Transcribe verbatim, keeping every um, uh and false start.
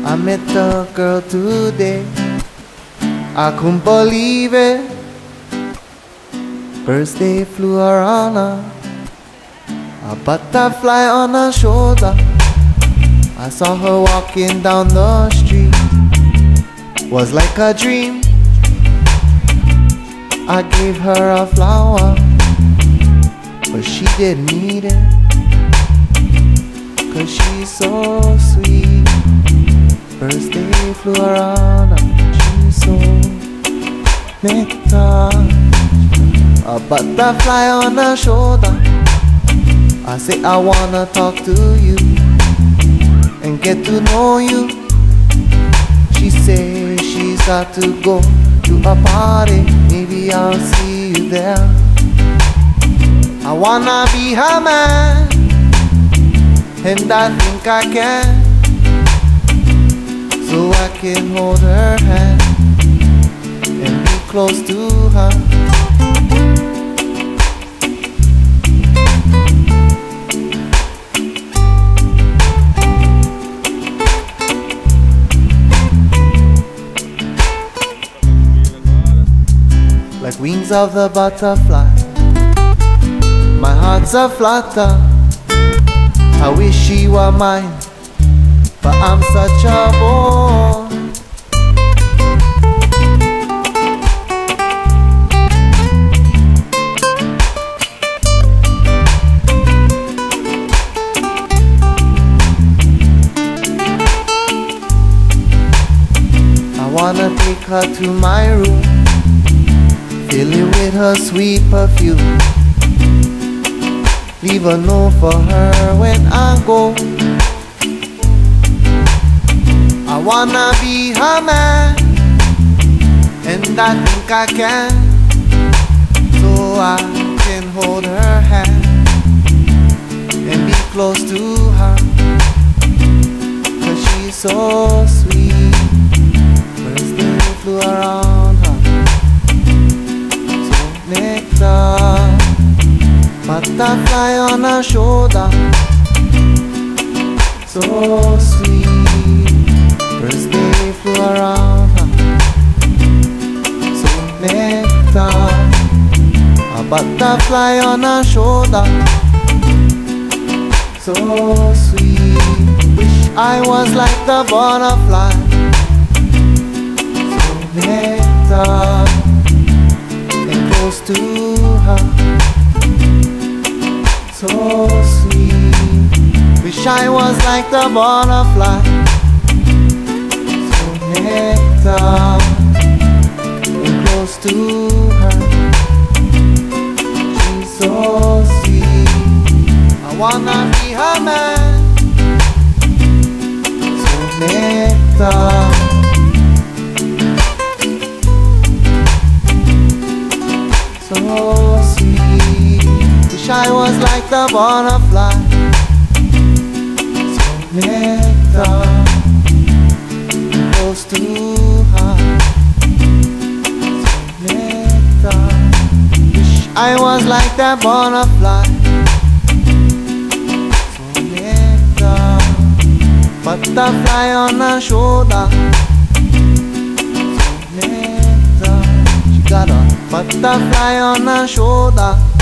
I met a girl today, I couldn't believe it. Birds they flew around her, a butterfly on her shoulder. I saw her walking down the street, was like a dream. I gave her a flower, but she didn't need it, 'cause she's so sweet. Birds they flew around her, she's so nectar. A butterfly on her shoulder. I say I wanna talk to you and get to know you. She say she's got to go to a party, maybe I'll see you there. I wanna be her man, and I think I can, so I can hold her hand and be close to her. Like wings of the butterfly, my heart's a flutter. I wish she were mine, but I'm such a bore. I wanna take her to my room, fill it with her sweet perfume, leave a note for her when I go. I wanna be her man, and I think I can, so I can hold her hand and be close to her, 'cause she's so sweet. Birds they flew around her, so nectar. Butterfly on her shoulder, so sweet. Birds they flew around her, so nectar. A butterfly on her shoulder, so sweet. Wish I was like the butterfly, so nectar, and close to her, so sweet. Wish I was like the butterfly, so nectar, and close to her. She's so sweet. I wanna be her man, so nectar. So sweet. Wish I was like the butterfly, so nectar, close to her, so nectar. Wish I was like that butterfly, so nectar. Butterfly on her shoulder, so nectar. She got a butterfly on her shoulder,